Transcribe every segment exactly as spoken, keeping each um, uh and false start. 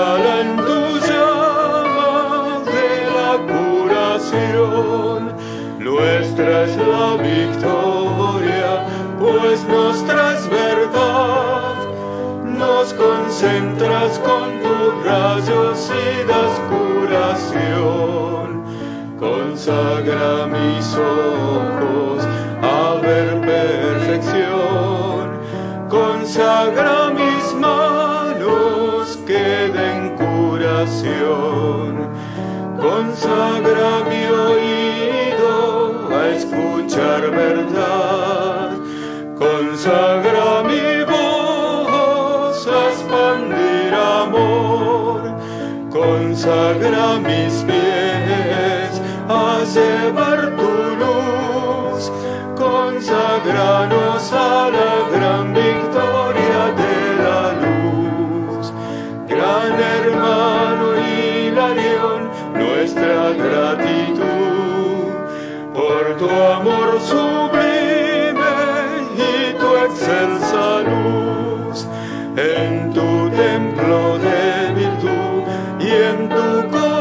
Cala en tu llama de la curación. Nuestra es la victoria, pues nos traes verdad. Nos concentras con tus rayos y das curación. Consagra mis ojos a ver perfección. Consagra mis manos que den curación. Consagra mi oído a escuchar verdad. Consagra mi voz a expandir amor. Consagra mis pies a llevar tu luz. Consagranos a la gran victoria de la luz. Gran hermano Hilarión, nuestra gratitud por tu amor sublime y tu excelsa luz. En tu templo de virtud y en tu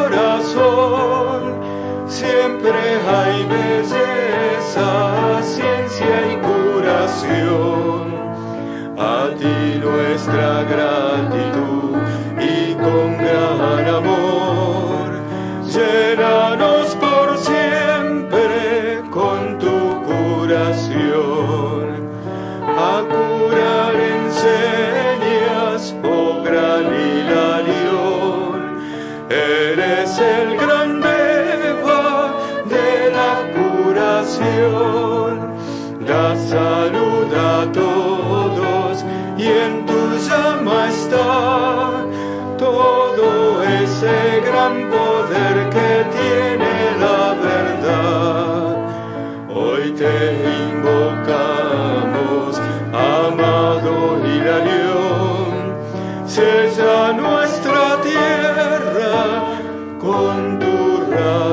corazón siempre hay belleza, ciencia y curación. A ti nuestra gratitud y con gran amor, llénanos por siempre con tu curación. A curar enseñas, oh gran Hilarión, eres el gran Deva de la curación. Da salud a todos y en tu llama está todo ese gran poder que tiene la verdad. Hoy te invocamos, amado Hilarión, sella nuestra tierra con tu rayo.